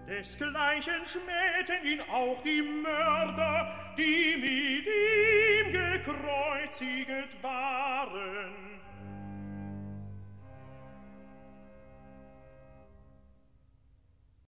Desgleichen schmähten ihn auch die Mörder, die mit ihm gekreuziget waren.